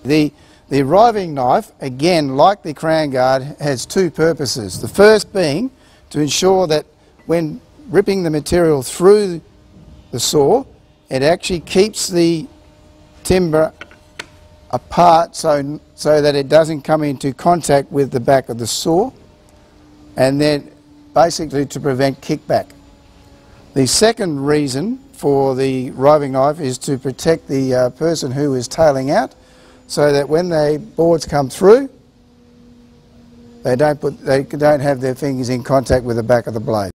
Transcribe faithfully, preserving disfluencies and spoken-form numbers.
The, the riving knife, again, like the crown guard, has two purposes. The first being to ensure that when ripping the material through the saw, it actually keeps the timber apart so, so that it doesn't come into contact with the back of the saw, and then basically to prevent kickback. The second reason for the riving knife is to protect the uh, person who is tailing out, so that when the boards come through, they don't put, they don't have their fingers in contact with the back of the blade.